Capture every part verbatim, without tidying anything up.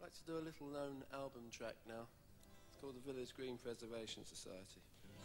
like to do a little known album track now. It's called the Village Green Preservation Society.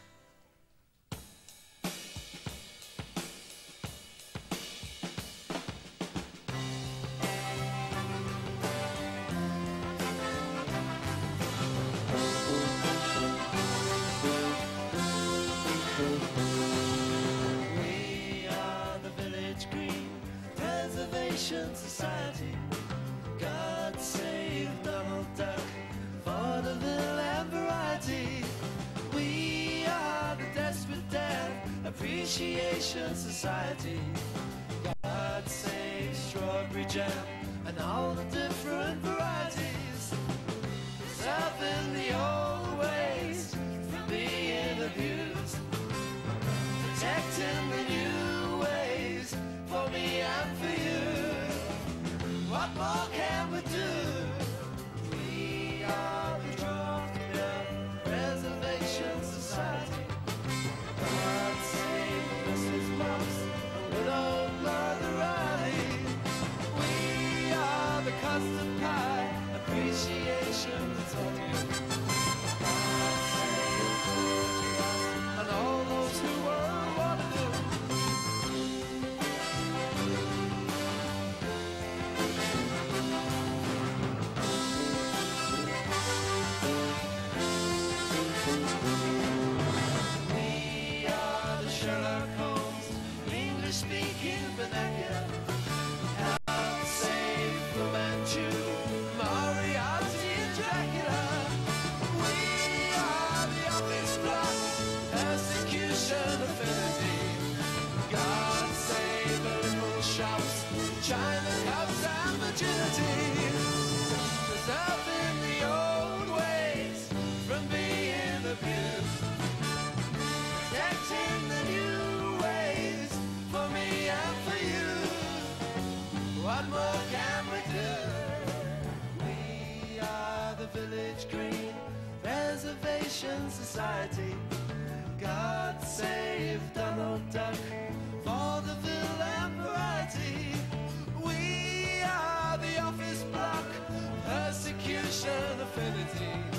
We are the Village Green Preservation Society. God save Donald Duck, vaudeville and variety. We are the Desperate Dan Appreciation Society. God save strawberry jam and all the different varieties. Preserving the old ways from being abused. Protecting the new ways for me and for you. What more can we do? We are the Drawbridge Preservation Society. God save Missus Moss and good old Mother Riley. We are the Custard Pie Appreciation Society. God save George Ross and all those who were Waterloo. We are the Sherlock Holmes English-speaking vernacular. God save Fu Manchu, Moriarty and Dracula. We are the office block persecution affinity. God save the liberal shops, China cups and virginity. Preserving the old ways from being abused. Protecting the new ways for me and for you. What more can we do? We are the Village Green Preservation Society. God save Donald Duck, vaudeville and variety. We are the office block persecution affinity.